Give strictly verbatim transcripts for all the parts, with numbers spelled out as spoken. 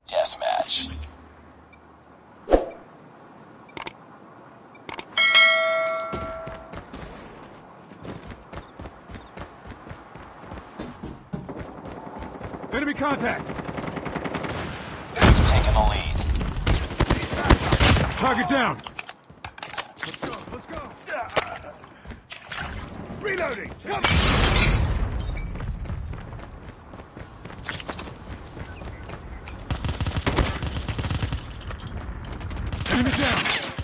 Deathmatch. Enemy contact! We've taken the lead. Target down! Let's go, let's go! Reloading! Come! Enemy down!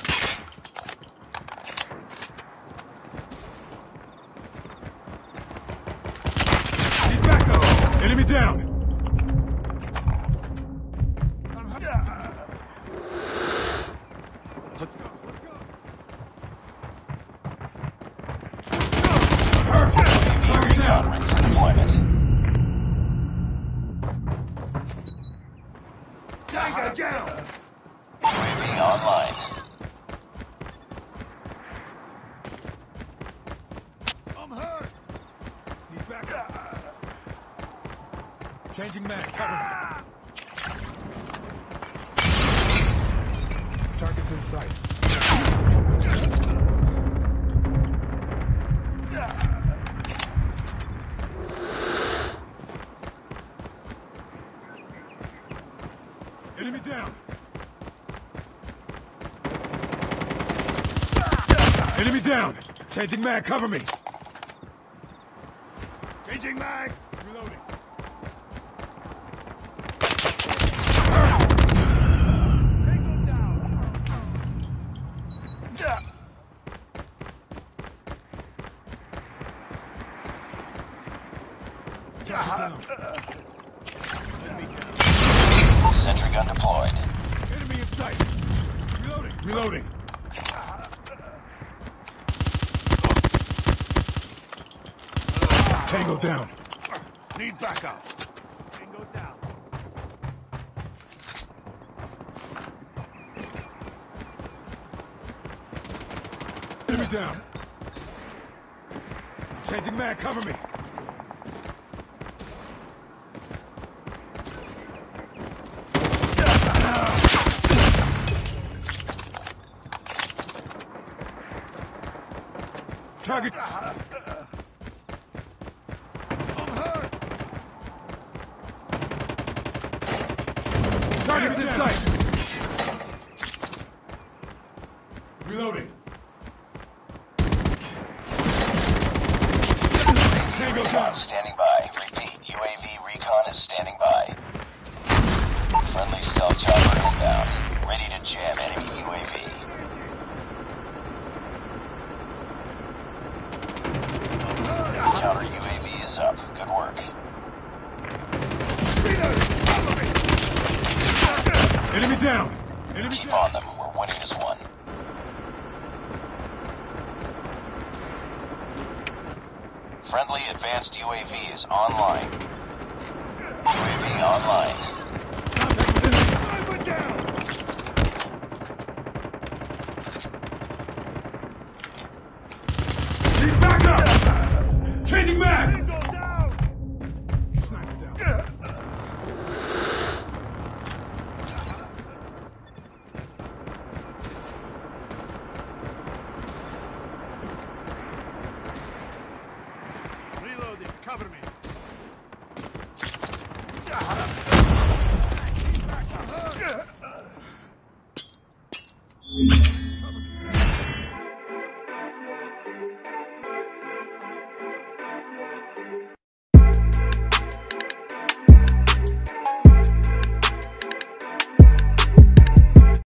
Need backup! Enemy down! Let's go, let's go! Hurt! U A V Target recon down! ready for deployment. Tango down! U A V online. I'm hurt! Need backup! Changing mag, cover me. Target's in sight. Enemy down! Enemy down! Changing mag, cover me! Changing mag! Reloading. Tango down! Target down. Sentry gun deployed. Enemy in sight! Reloading! Reloading! Tango down! Need backup! Tango down! Enemy down! Changing mag, cover me! Target! I'm hurt! Target's in sight! Reloading! Tango down! Recon standing by. Repeat, U A V recon is standing by. Friendly stealth chopper inbound. Ready to jam enemy U A V. Counter U A V is up. Good work. Reloading! Cover me! Enemy down! Enemy Keep down! on them. We're winning this one. Friendly advanced U A V is online. U A V online. Contact with enemy! Sniper down! Need backup! Changing mag! Tango down! Sniper down. Reloading! Cover me!